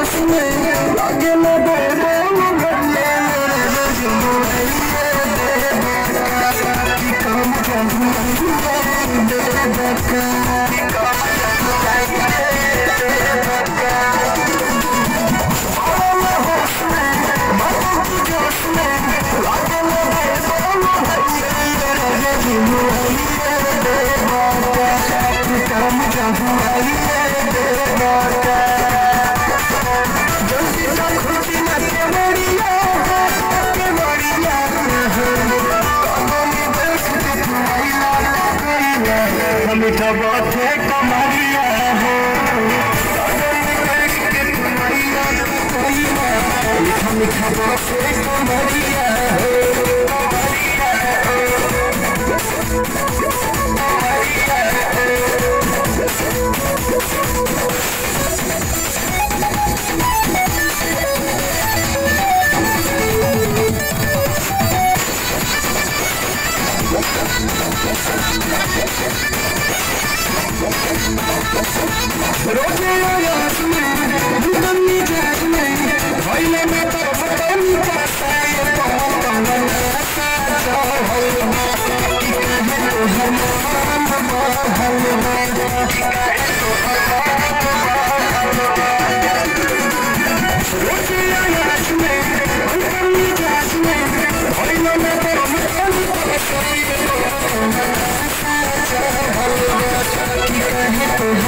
होश में लागे न बेरे मुगले मेरे जुनून दे बका की काम कहूँ दे बका की काम कहूँ दे बका होश में मौत की जोश में लागे न बेरे मुगले मेरे जुनून दे बका की काम कहूँ दे बका जल्दी से खुशी न के मरिया मीठा बात है कमरिया हो मीठा मीठा बात है कमरिया हो रोजे याद में दुनिया जाग में भइले में तो पता नहीं पता ये कौन ऐसा जो होना कि कहे तो हम रोजे याद में दुनिया जाग में भइले में तो पता नहीं पता ये कौन ऐसा जो होना कि कहे तो